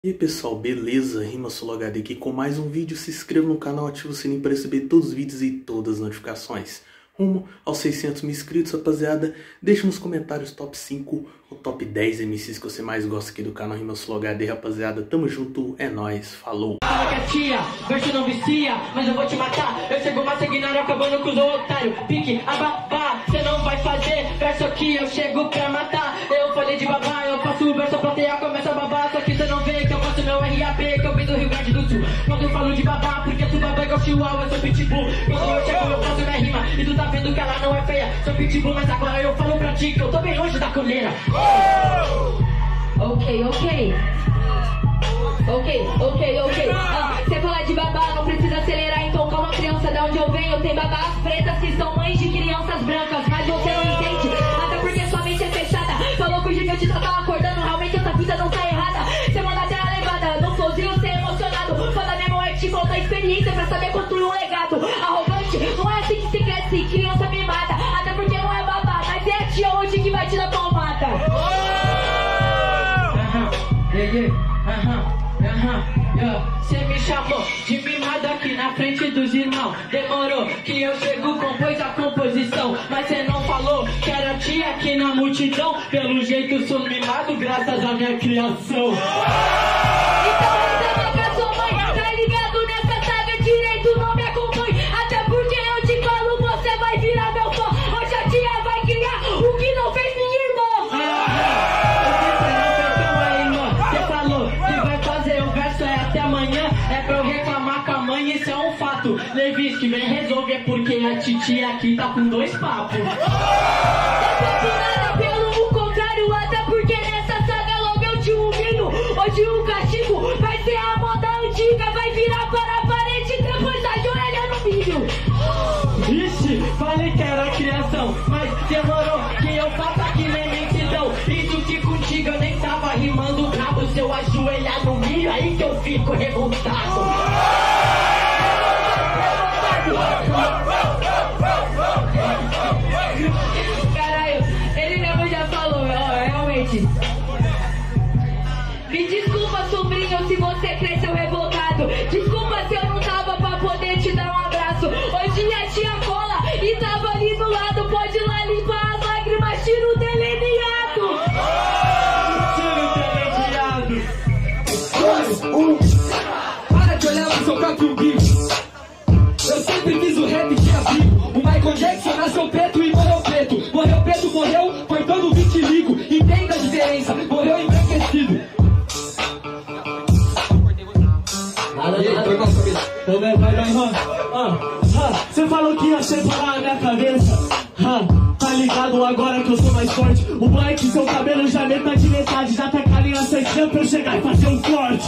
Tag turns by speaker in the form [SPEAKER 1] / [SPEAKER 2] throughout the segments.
[SPEAKER 1] E aí pessoal, beleza? RimaSoloHD aqui com mais um vídeo. Se inscreva no canal, ative o sininho para receber todos os vídeos e todas as notificações. Rumo aos 600 mil inscritos, rapaziada. Deixa nos comentários top 5 ou top 10 MCs que você mais gosta aqui do canal RimaSoloHD, rapaziada. Tamo junto, é nóis, falou!
[SPEAKER 2] Tia, verso não vicia, mas eu vou te matar. Eu chego mais sanguinário, acabando com os otários. Pique, abafá, cê não vai fazer verso aqui, eu chego pra matar. Eu falei de babá, eu faço o verso, a plateia começa a babar. Só que cê não vê que eu faço meu RAP, que eu vim do Rio Grande do Sul. Quando eu falo de babá, porque tu babá é igual chihuahua, eu sou pitbull. Quando eu chego, eu faço minha rima, e tu tá vendo que ela não é feia. Sou pitbull, mas agora eu falo pra ti que eu tô bem longe da coleira.
[SPEAKER 3] Ok. Cê fala de babá, não precisa acelerar, então calma criança, da onde eu venho tem babás pretas que são mães de crianças brancas, mas você não entende, até porque sua mente é fechada. Falou que o gigante só tá acordando, realmente essa vida não tá errada. Cê manda até a levada, não sozinho cê é emocionado. Foda mesmo é que te falta experiência pra saber construir um legado. Arrogante, não é assim que se cresce, criança mimada. Até porque não é babá, mas é a tia hoje que vai te dar palmada.
[SPEAKER 2] Cê me chamou de mimado aqui na frente dos irmãos. Demorou que eu chego, compôs a composição. Mas cê não falou que era tia aqui na multidão. Pelo jeito sou mimado graças à minha criação.
[SPEAKER 3] Então receba com a sua mãe, tá ligado nessa saga direito, não me acompanhe. Até porque eu te falo, você vai virar meu fã. Hoje a tia vai criar o que não fez minha irmã.
[SPEAKER 2] É pra eu reclamar com a mãe, isso é um fato. Levis que vem resolve, é porque a titia aqui tá com dois papos.
[SPEAKER 3] Não papo nada, pelo contrário, até porque nessa saga logo eu te humilho. Hoje o castigo vai ser a moda antiga, vai virar para a parede, depois ajoelha no milho.
[SPEAKER 2] Ixi, falei que era criação, mas demorou que eu faço aqui na imensidão. Isso que contigo eu nem tava rimando brabo. Se eu ajoelhar no milho, aí que eu fico revoltado.
[SPEAKER 3] Caralho, ele mesmo já falou, ó, realmente. Me desculpa, sobrinho, se você cresceu revoltado. Desculpa se eu não tava pra poder te dar um abraço. Hoje a tia cola e tava ali do lado. Pode ir lá limpar as lágrimas, tira o delineado.
[SPEAKER 4] Para de olhar pro seu próprio umbigo. Eu sempre fiz o rap de abrigo. O Michael Jackson nasceu preto e morreu preto. Morreu preto, morreu cortando vitiligo. Entenda a diferença, morreu embranquecido.
[SPEAKER 5] Você falou que ia separar a minha cabeça. Tá ligado agora que eu sou mais forte. O Black, seu cabelo já meta de metade. Já tá com a linha 60 pra eu chegar e fazer um corte.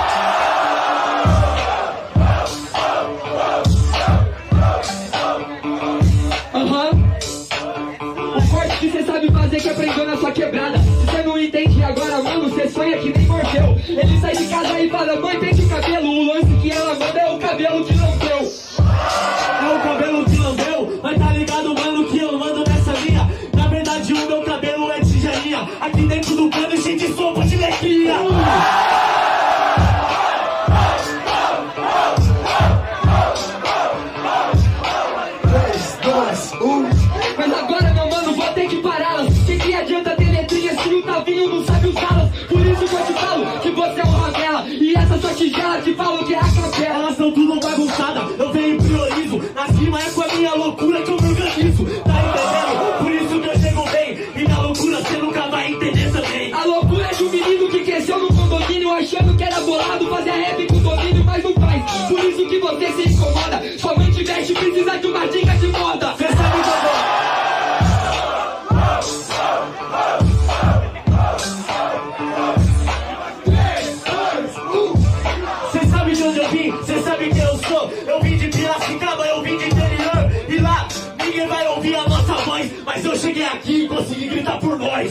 [SPEAKER 4] O corte que cê sabe fazer que aprendeu na sua quebrada. Se cê não entende agora, mano, cê sonha que nem Morfeu. Ele sai de casa e fala, mãe, tem de cabelo. O lance que ela manda é o cabelo que não deu.
[SPEAKER 5] É o cabelo que lambeu, mas tá ligado, mano, que eu mando nessa linha. Na verdade, o meu cabelo é tigelinha. Aqui dentro do cano, cheio de sopa de letrinha.
[SPEAKER 4] Mas agora, meu mano, vou ter que pará-las. Que adianta ter letrinhas se o Tavinho não sabe usá-las? Por isso que eu te falo que você é um ramela. E essa sua tigela te falo que é a capela.
[SPEAKER 5] Elas são tudo bagunçada, eu venho e priorizo. Na cima é com a minha loucura que eu me organizo. Tá entendendo? Por isso que eu chego bem. E na loucura você nunca vai entender também.
[SPEAKER 4] A loucura é de um menino que cresceu no condomínio achando que era bolado, fazia rap com domínio, mas não faz. Por isso que você se incomoda. Sua mãe te veste, precisa de uma dica de moda.
[SPEAKER 5] Você sabe jogar. Cê sabe de onde eu vim, cê sabe quem eu sou. Eu vim de Piracicaba, eu vim de interior. E lá, ninguém vai ouvir a nossa voz. Mas eu cheguei aqui e consegui gritar por nós.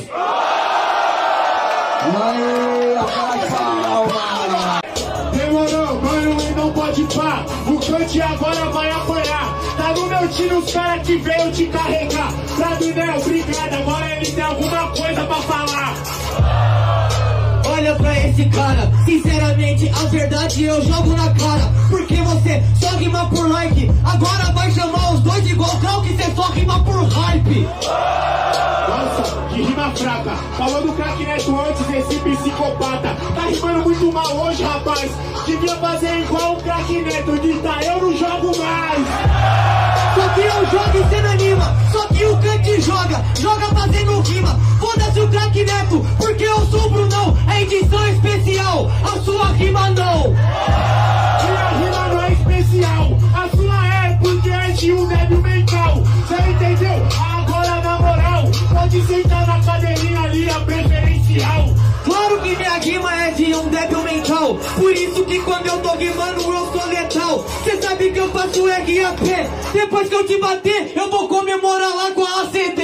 [SPEAKER 6] Demorou, mano, e não pode pá. O Cante agora vai apanhar. Tá no meu tiro os caras que veio te carregar. Pra mim não é obrigado, agora ele tem alguma coisa pra falar.
[SPEAKER 5] olha pra esse cara. Sinceramente, a verdade eu jogo na cara. Porque você só rima por like. Agora vai chamar os dois igual Krau, que você só rima por hype.
[SPEAKER 6] Nossa, que rima fraca. Falou do craque Neto antes, esse psicopata. Tá rimando muito mal hoje, rapaz. Devia fazer igual o craque Neto. Dita, eu não jogo mais.
[SPEAKER 5] Só que eu jogo e cê não anima. Só que o Kant joga fazendo rima. Foda-se o craque Neto, porque eu sou o Brunão. É edição especial, a sua rima não.
[SPEAKER 6] Minha rima não é especial, a sua é, porque é de um débil mental. Cê entendeu? Agora na moral, pode sentar na cadeirinha ali, a preferencial.
[SPEAKER 5] Claro que minha rima é de um débil mental. Por isso que quando eu tô rimando eu sou letal. Cê sabe que eu faço RAP. Depois que eu te bater, eu vou comemorar lá com a ACD.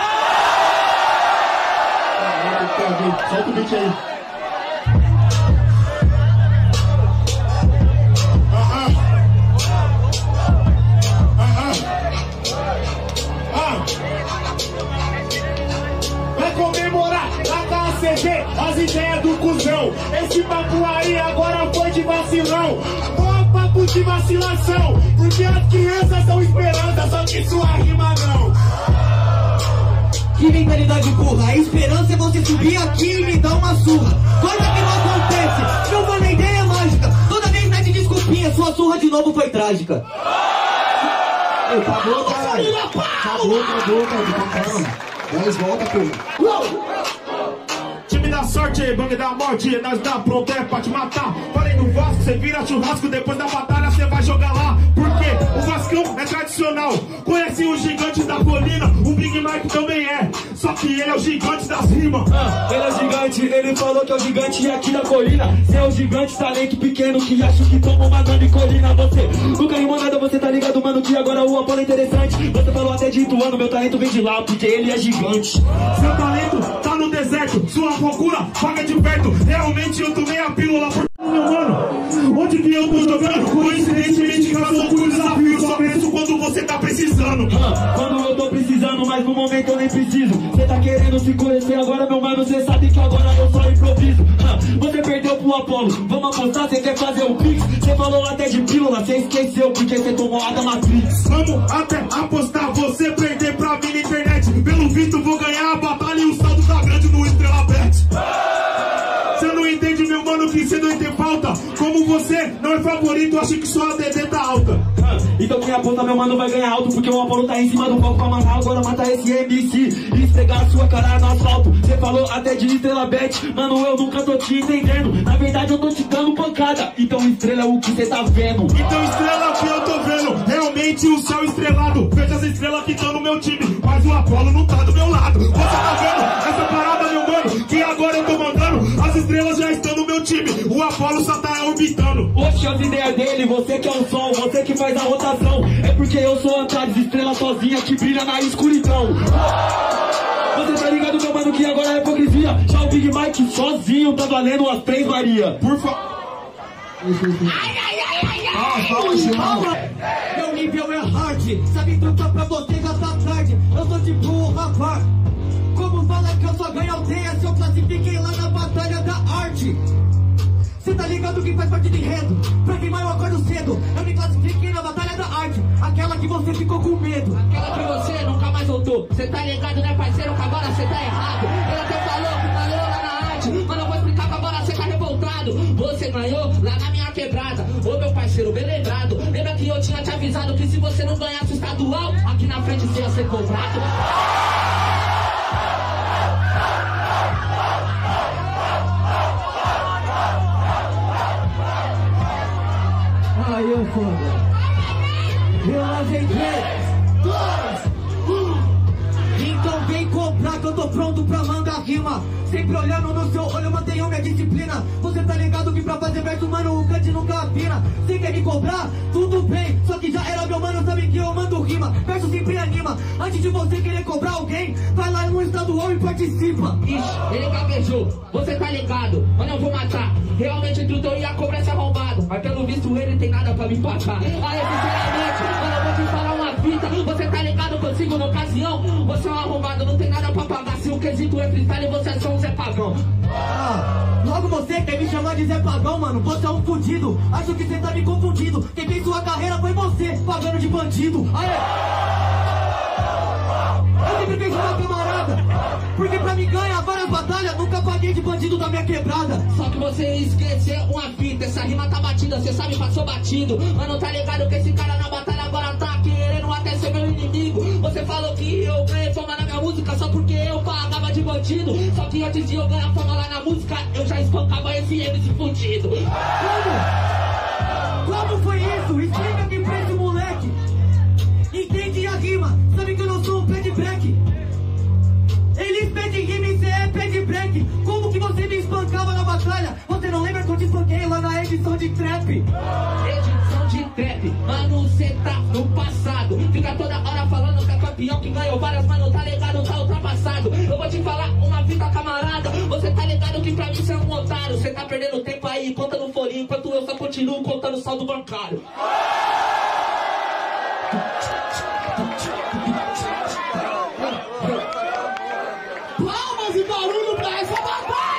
[SPEAKER 6] Solta o beat aí. Vai comemorar lá com a ACD as ideias do cuzão. Esse papo aí agora foi de vacilão. Não é papo de vacilação, porque as crianças são esperança, só que sua rima não.
[SPEAKER 5] Que mentalidade burra, a esperança é você subir aqui e me dar uma surra. Coisa que não acontece, meu mano, a ideia é mágica. Toda vez mete desculpinha, sua surra de novo foi trágica.
[SPEAKER 7] Acabou, caralho. Acabou, calma. 10 volta, pô.
[SPEAKER 6] Time da sorte, bang da morte, nós dá pronto é pra te matar. Falei no Vasco, cê vira churrasco, depois da batalha cê vai jogar lá. Porque o Vascão é tradicional, conhece o gigante da colina, o Big Mike também é, só que ele é o gigante das rimas.
[SPEAKER 5] Ele é o gigante, ele falou que é o gigante aqui da colina. Cê é o gigante, talento pequeno que acha que toma uma grande colina. Você nunca rimou nada, você tá ligado, mano, que agora o Apolo é interessante. Você falou até de Ituano, meu talento vem de lá, porque ele é gigante.
[SPEAKER 6] Seu talento tá no deserto, sua procura paga de perto. Realmente eu tomei a pílula por meu mano. Onde que eu tô jogando? Coincidentemente que eu sou com o desafio. Só penso quando você tá precisando.
[SPEAKER 5] Quando eu tô precisando, mas no momento eu nem preciso. Cê tá querendo se conhecer agora, meu mano, cê sabe que agora eu só improviso. Você perdeu pro Apolo, vamos apostar, cê quer fazer o Pix. Cê falou até de pílula, cê esqueceu porque cê tomou a da Matrix.
[SPEAKER 6] Vamos até apostar, você perder pra mim na internet. Pelo visto vou ganhar a batalha e o saldo tá grande no Estrela Bet. Cê não entende, meu mano, que cê não tem falta. Como você não é favorito, acho que sua DD tá alta.
[SPEAKER 5] Então quem aponta, meu mano, vai ganhar alto, porque o Apolo tá em cima do palco pra amarrar. Agora mata esse MC e esfregar a sua cara no asfalto. Cê falou até de Estrela Bet, mano, eu nunca tô te entendendo. Na verdade eu tô te dando pancada, então estrela é o que cê tá vendo.
[SPEAKER 6] Então estrela que eu tô vendo, realmente o céu estrelado. Veja as estrelas que estão no meu time, mas o Apolo não tá do meu lado. Você tá vendo essa parada, meu mano, que agora eu tô mandando. As estrelas já estão no meu time, o Apolo só tá orbitando.
[SPEAKER 5] Oxe, as ideias dele, você que é o sol, você que faz a rotação. É porque eu sou Antares, estrela sozinha que brilha na escuridão. Você tá ligado, meu mano, que agora é hipocrisia. Já o Big Mike sozinho tá valendo as 3 Maria.
[SPEAKER 6] Por favor.
[SPEAKER 5] Meu nível é hard, sabe trucar pra você já tá tarde. Eu sou de boa, rapaz. Como fala que eu só ganho aldeia se eu classifiquei lá na batalha da arte? Cê tá ligado que faz parte do enredo? Pra queimar eu acordo cedo. Eu me classifiquei na batalha da arte, aquela que você ficou com medo.
[SPEAKER 2] Aquela que você nunca mais voltou. Cê tá ligado, né, parceiro, que agora cê tá errado. Ele até falou que falou lá na arte, mas eu vou explicar que agora cê tá revoltado. Você ganhou lá na minha quebrada. Ô meu parceiro, bem lembrado. Lembra que eu tinha te avisado que se você não ganhasse o estadual, aqui na frente você ia ser cobrado?
[SPEAKER 5] Aí eu foda. Eu lavei 3, 2, 1. Então vem comprar que eu tô pronto pra mandar rima. Sempre olhando no seu olho, eu mantenho minha disciplina. Você tá ligado que pra fazer verso, mano, o Kant nunca afina. Você quer me cobrar? Tudo bem, só que já era meu mano, sabe que eu mando rima. Verso sempre anima. Antes de você querer cobrar alguém, vai lá no estadual e participa.
[SPEAKER 2] Ixi, ele gaguejou, você tá ligado, mano, eu vou matar. Realmente tudo eu ia cobrar esse arrombado, mas pelo visto ele tem nada pra me empatar. Aí, sinceramente, mano, eu vou te falar uma fita. Você tá ligado que eu
[SPEAKER 4] eu sigo na ocasião. Você é um arrombado, não tem nada pra pagar. Se o quesito é freestyle, você é só um Zé Pagão.
[SPEAKER 5] Logo você quer me chamar de Zé Pagão, mano, você é um fudido. Acho que você tá me confundindo. Quem fez sua carreira foi você, pagando de bandido. Aê! Eu sempre fiz uma camarada, porque pra me ganhar várias batalhas, nunca paguei de bandido da minha quebrada.
[SPEAKER 4] Só que você esqueceu uma fita, essa rima tá batida, cê sabe, passou batido. Mano, tá ligado que esse cara na batalha agora tá querendo até ser meu inimigo. Você falou que eu ganhei fama na minha música só porque eu pagava de bandido. Só que antes de eu ganhar fama lá na música, eu já espancava esse MC fudido.
[SPEAKER 5] Como foi isso? Explica aqui pra esse moleque. Entende a rima, sabe que eu não sou um pé de break. Eles pedem rima e cê é pé de break. Como que você me espancava na batalha? Você não lembra que eu te espanquei lá na edição de trap?
[SPEAKER 4] Edição de trap, mano, cê tá no passado. Fica toda hora falando que é campeão, que ganhou várias, mano, tá ligado, tá ultrapassado. Eu vou te falar uma fita, camarada. Você tá ligado que pra mim cê é um otário. Cê tá perdendo tempo aí, contando folhinho, enquanto eu só continuo contando saldo bancário.
[SPEAKER 7] Palmas e barulho pra essa batalha!